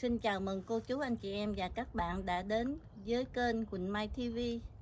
Xin chào mừng cô chú anh chị em và các bạn đã đến với kênh Quỳnh Mai TV.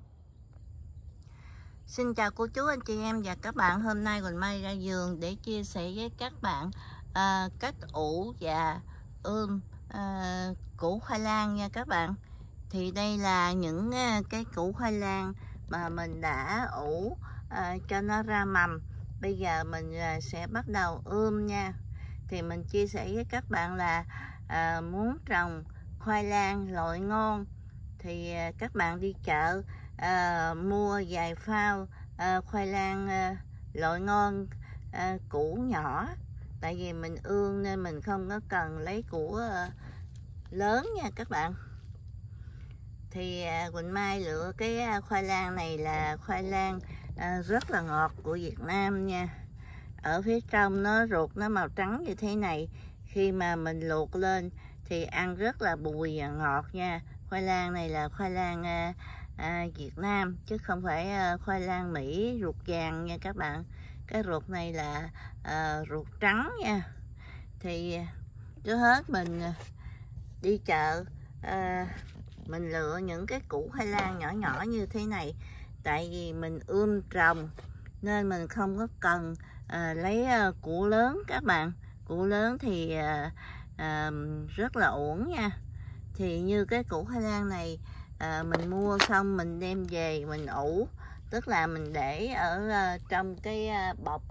Xin chào cô chú anh chị em và các bạn. Hôm nay Quỳnh Mai ra vườn để chia sẻ với các bạn cách ủ và ươm củ khoai lang nha các bạn. Thì đây là những cái củ khoai lang mà mình đã ủ cho nó ra mầm. Bây giờ mình sẽ bắt đầu ươm nha. Thì mình chia sẻ với các bạn là muốn trồng khoai lang loại ngon thì các bạn đi chợ mua vài phao khoai lang loại ngon, củ nhỏ. Tại vì mình ương nên mình không có cần lấy củ lớn nha các bạn. Thì Quỳnh Mai lựa cái khoai lang này là khoai lang rất là ngọt của Việt Nam nha. Ở phía trong nó ruột nó màu trắng như thế này, khi mà mình luộc lên thì ăn rất là bùi và ngọt nha. Khoai lang này là khoai lang Việt Nam chứ không phải khoai lang Mỹ ruột vàng nha các bạn. Cái ruột này là ruột trắng nha. Thì trước hết mình đi chợ, mình lựa những cái củ khoai lang nhỏ nhỏ như thế này. Tại vì mình ươm trồng nên mình không có cần lấy củ lớn các bạn. Củ lớn thì rất là uổng nha. Thì như cái củ khoai lang này mình mua xong mình đem về mình ủ, tức là mình để ở trong cái bọc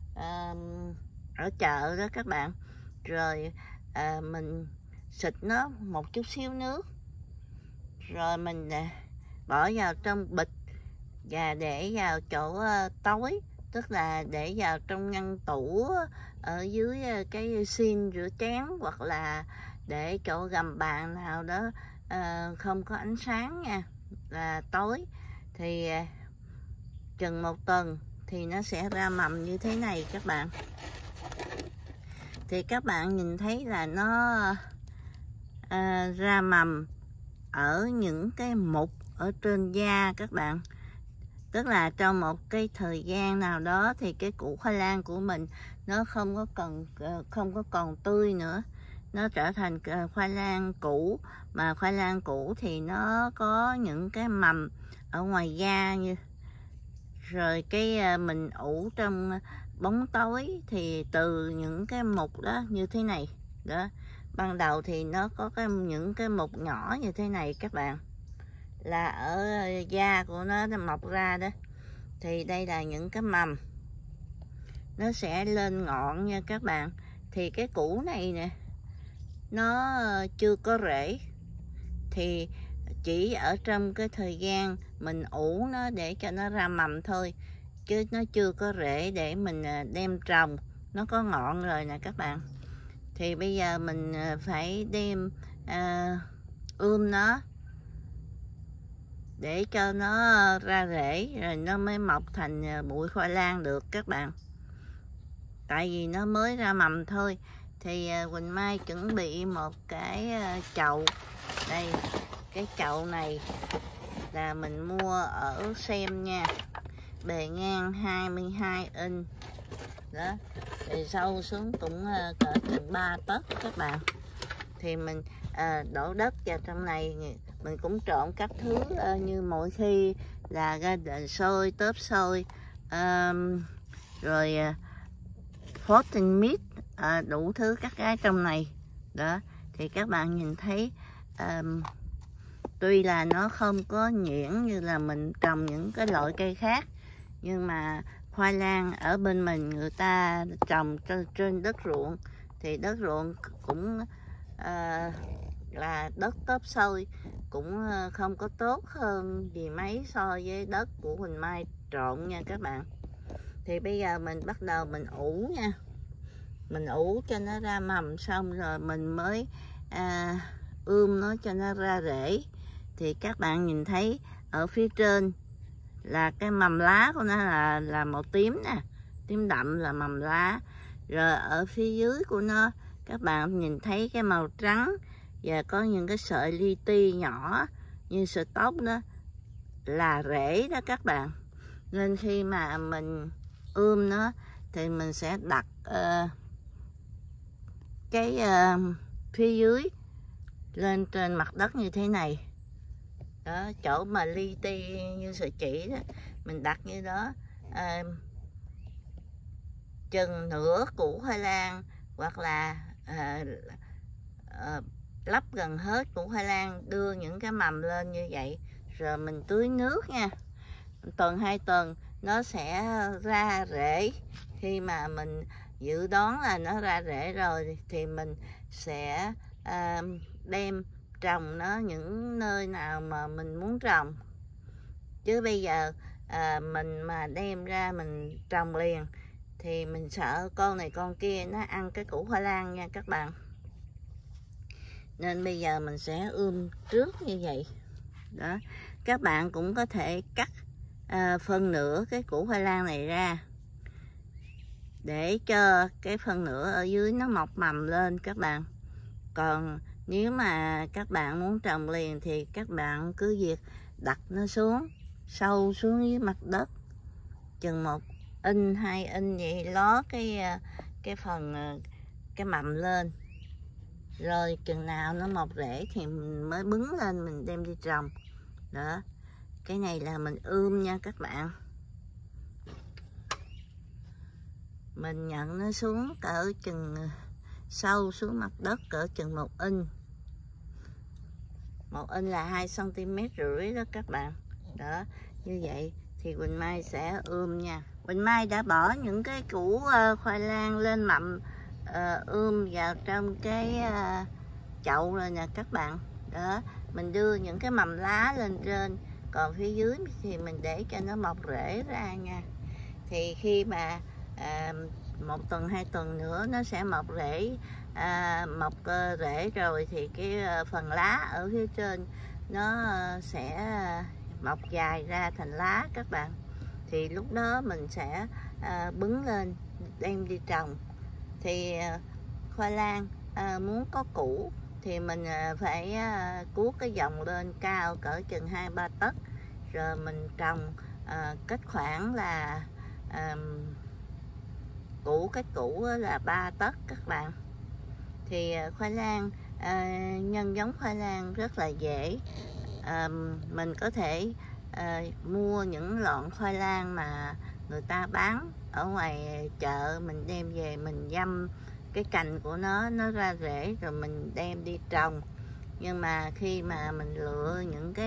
ở chợ đó các bạn. Rồi mình xịt nó một chút xíu nước, rồi mình bỏ vào trong bịch và để vào chỗ tối, tức là để vào trong ngăn tủ ở dưới cái xin rửa chén, hoặc là để chỗ gầm bàn nào đó không có ánh sáng nha, là tối. Thì chừng 1 tuần thì nó sẽ ra mầm như thế này các bạn. Thì các bạn nhìn thấy là nó ra mầm ở những cái mụn ở trên da các bạn. Tức là trong một cái thời gian nào đó thì cái củ khoai lang của mình nó không có còn tươi nữa, nó trở thành khoai lang củ. Mà khoai lang củ thì nó có những cái mầm ở ngoài da như rồi cái mình ủ trong bóng tối thì từ những cái mụn đó như thế này đó. Ban đầu thì nó có những cái mụn nhỏ như thế này các bạn, là ở da của nó mọc ra đó. Thì đây là những cái mầm, nó sẽ lên ngọn nha các bạn. Thì cái củ này nè, nó chưa có rễ, thì chỉ ở trong cái thời gian mình ủ nó để cho nó ra mầm thôi, chứ nó chưa có rễ để mình đem trồng. Nó có ngọn rồi nè các bạn. Thì bây giờ mình phải đem ươm nó để cho nó ra rễ, rồi nó mới mọc thành bụi khoai lang được các bạn. Tại vì nó mới ra mầm thôi. Thì Quỳnh Mai chuẩn bị một cái chậu. Đây, cái chậu này là mình mua ở Xem nha, bề ngang 22 inch đó, thì sâu xuống cũng cỡ chừng 3 tấc các bạn. Thì mình đổ đất vào trong này. Mình cũng trộn các thứ như mọi khi là ga xôi, tớp xôi, rồi protein meat, đủ thứ các cái trong này đó. Thì các bạn nhìn thấy tuy là nó không có nhuyễn như là mình trồng những cái loại cây khác, nhưng mà khoai lang ở bên mình người ta trồng trên đất ruộng. Thì đất ruộng cũng là đất tớp xôi, cũng không có tốt hơn gì mấy so với đất của Quỳnh Mai trộn nha các bạn. Thì bây giờ mình bắt đầu mình ủ nha. Mình ủ cho nó ra mầm xong rồi mình mới ươm nó cho nó ra rễ. Thì các bạn nhìn thấy ở phía trên là cái mầm lá của nó là màu tím nè, tím đậm là mầm lá. Rồi ở phía dưới của nó các bạn nhìn thấy cái màu trắng, và có những cái sợi li ti nhỏ như sợi tóc đó là rễ đó các bạn. Nên khi mà mình ươm nó thì mình sẽ đặt cái phía dưới lên trên mặt đất như thế này đó, chỗ mà li ti như sợi chỉ đó mình đặt như đó, chừng nửa củ khoai lang, hoặc là lắp gần hết củ khoai lang, đưa những cái mầm lên như vậy, rồi mình tưới nước nha. Tuần 2 tuần nó sẽ ra rễ. Khi mà mình dự đoán là nó ra rễ rồi thì mình sẽ đem trồng nó những nơi nào mà mình muốn trồng. Chứ bây giờ mình mà đem ra mình trồng liền thì mình sợ con này con kia nó ăn cái củ khoai lang nha các bạn. Nên bây giờ mình sẽ trước như vậy đó. Các bạn cũng có thể cắt phân nửa cái củ khoai lang này ra để cho cái phân nửa ở dưới nó mọc mầm lên các bạn. Còn nếu mà các bạn muốn trồng liền thì các bạn cứ việc đặt nó xuống, sâu xuống dưới mặt đất chừng 1 inch 2 inch vậy, ló cái phần cái mầm lên, rồi chừng nào nó mọc rễ thì mình mới bứng lên mình đem đi trồng đó. Cái này là mình nha các bạn. Mình nhận nó xuống cỡ chừng sâu xuống mặt đất cỡ chừng 1 inch. 1 inch là 2,5 cm đó các bạn. Đó, như vậy thì Quỳnh Mai sẽ nha. Quỳnh Mai đã bỏ những cái củ khoai lang lên mầm vào trong cái chậu rồi nè các bạn. Đó, mình đưa những cái mầm lá lên trên, còn phía dưới thì mình để cho nó mọc rễ ra nha. Thì khi mà 1 tuần 2 tuần nữa nó sẽ mọc rễ, mọc rễ rồi thì cái phần lá ở phía trên nó sẽ mọc dài ra thành lá các bạn. Thì lúc đó mình sẽ bứng lên đem đi trồng. Thì khoai lang muốn có củ thì mình phải cuốc cái vòng lên cao cỡ chừng 2-3 tấc, rồi mình trồng cách khoảng là cách củ là 3 tấc các bạn. Thì khoai lang, nhân giống khoai lang rất là dễ. Mình có thể mua những lọn khoai lang mà người ta bán ở ngoài chợ, mình đem về mình dăm cái cành của nó ra rễ rồi mình đem đi trồng. Nhưng mà khi mà mình lựa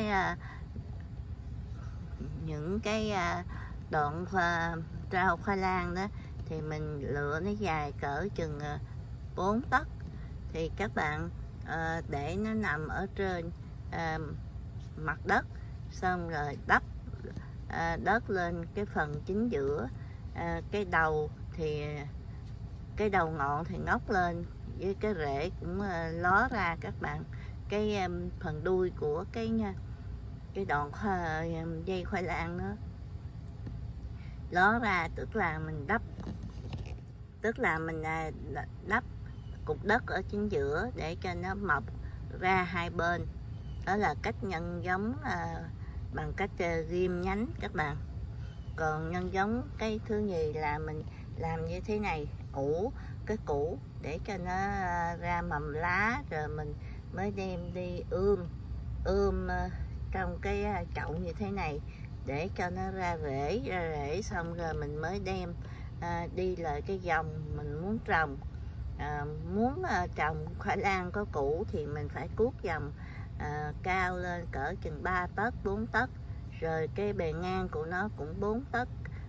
những cái đoạn rau khoai lang đó thì mình lựa nó dài cỡ chừng 4 tấc. Thì các bạn để nó nằm ở trên mặt đất, xong rồi đắp đất lên cái phần chính giữa. Cái đầu thì cái đầu ngọn thì ngóc lên, với cái rễ cũng ló ra các bạn. Cái phần đuôi của cái đoạn dây khoai lang nó ló ra, tức là mình đắp cục đất ở chính giữa để cho nó mọc ra hai bên. Đó là cách nhân giống bằng cách ghim nhánh các bạn. Còn nhân giống cái thứ nhì là mình làm như thế này, ủ cái củ để cho nó ra mầm lá, rồi mình mới đem đi trong cái chậu như thế này để cho nó ra rễ xong rồi mình mới đem đi lại cái dòng mình muốn trồng. Muốn trồng khoai lang có củ thì mình phải cuốc dòng cao lên cỡ chừng 3 tấc 4 tấc, rồi cái bề ngang của nó cũng 4 tấc,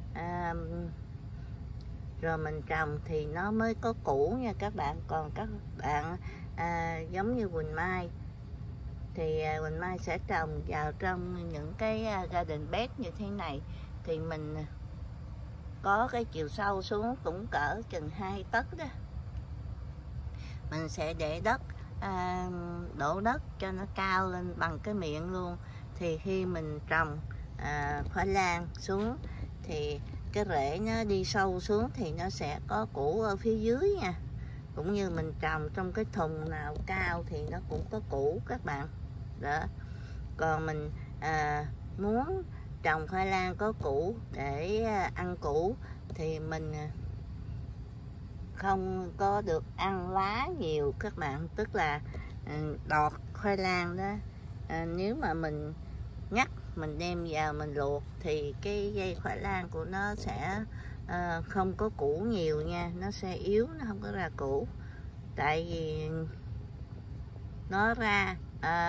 rồi mình trồng thì nó mới có củ nha các bạn. Còn các bạn giống như Quỳnh Mai thì Quỳnh Mai sẽ trồng vào trong những cái garden bed như thế này, thì mình có cái chiều sâu xuống cũng cỡ chừng 2 tấc đó. Mình sẽ để đất, đổ đất cho nó cao lên bằng cái miệng luôn. Thì khi mình trồng khoai lang xuống thì cái rễ nó đi sâu xuống thì nó sẽ có củ ở phía dưới nha. Cũng như mình trồng trong cái thùng nào cao thì nó cũng có củ các bạn đó. Còn mình muốn trồng khoai lang có củ để ăn củ thì mình không có được ăn lá nhiều các bạn. Tức là đọt khoai lang đó, nếu mà mình ngắt mình đem vào mình luộc thì cái dây khoai lang của nó sẽ không có củ nhiều nha, nó sẽ yếu, nó không có ra củ. Tại vì nó ra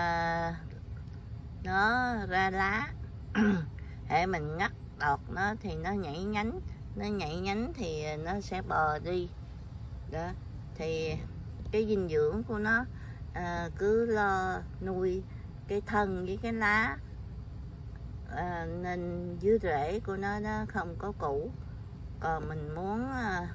lá để mình ngắt đọt nó thì nó nhảy nhánh thì nó sẽ bò đi đó. Thì cái dinh dưỡng của nó cứ lo nuôi cái thân với cái lá, nên dưới rễ của nó không có củ. Còn mình muốn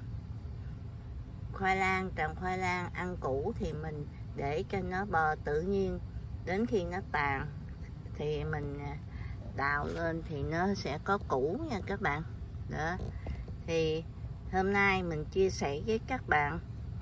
trồng khoai lang ăn củ thì mình để cho nó bò tự nhiên, đến khi nó tàn thì mình đào lên thì nó sẽ có củ nha các bạn. Đó, thì hôm nay mình chia sẻ với các bạn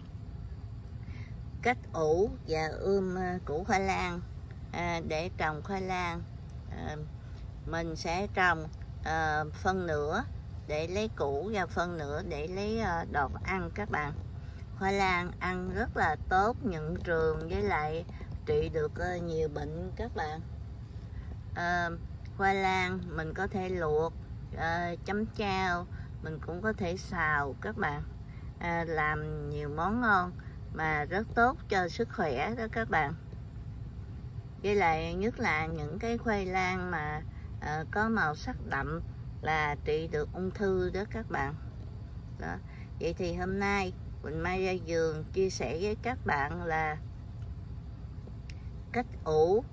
cách ủ và ươm củ khoai lang để trồng khoai lang. Mình sẽ trồng phân nửa để lấy củ và phân nửa để lấy đọt ăn các bạn. Khoai lang ăn rất là tốt, nhuận trường với lại trị được nhiều bệnh các bạn. Khoai lang mình có thể luộc, chấm chao, mình cũng có thể xào các bạn, làm nhiều món ngon mà rất tốt cho sức khỏe đó các bạn. Với lại nhất là những cái khoai lang mà có màu sắc đậm là trị được ung thư đó các bạn. Đó. Vậy thì hôm nay Quỳnh Mai ra vườn chia sẻ với các bạn là cách ủ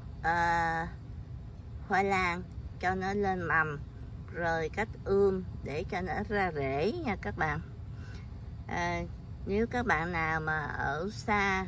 khoai lang cho nó lên mầm, rồi cách ươm để cho nó ra rễ nha các bạn. Nếu các bạn nào mà ở xa,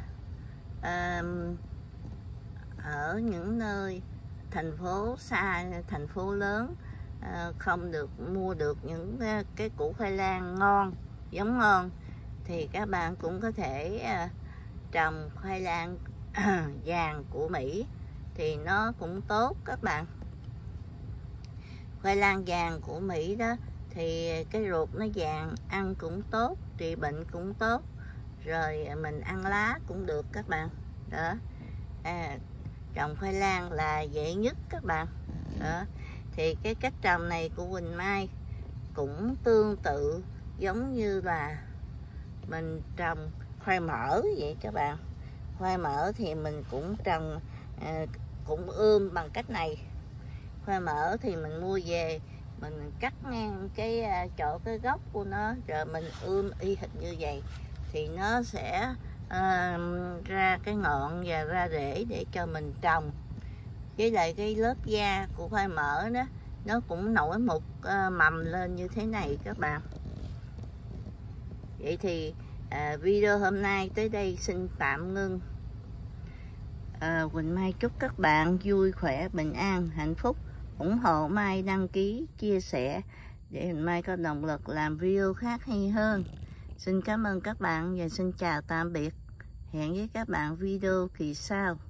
ở những nơi thành phố xa, thành phố lớn, không được mua được những cái củ khoai lang ngon, giống ngon, thì các bạn cũng có thể trồng khoai lang vàng của Mỹ thì nó cũng tốt các bạn. Khoai lang vàng của Mỹ đó thì cái ruột nó vàng, ăn cũng tốt, trị bệnh cũng tốt, rồi mình ăn lá cũng được các bạn. Đó, trồng khoai lang là dễ nhất các bạn. Đó, thì cái cách trồng này của Quỳnh Mai cũng tương tự giống như là mình trồng khoai mỡ vậy các bạn. Khoai mỡ thì mình cũng trồng, cũng ươm bằng cách này. Khoai mỡ thì mình mua về, mình cắt ngang cái chỗ cái gốc của nó, rồi mình ươm y hệt như vậy thì nó sẽ ra cái ngọn và ra rễ để cho mình trồng. Với lại cái lớp da của khoai mỡ đó, nó cũng nổi một mầm lên như thế này các bạn. Vậy thì video hôm nay tới đây xin tạm ngưng. Quỳnh Mai chúc các bạn vui khỏe, bình an, hạnh phúc. Ủng hộ Mai đăng ký, chia sẻ để Quỳnh Mai có động lực làm video khác hay hơn. Xin cảm ơn các bạn và xin chào tạm biệt. Hẹn với các bạn video kỳ sau.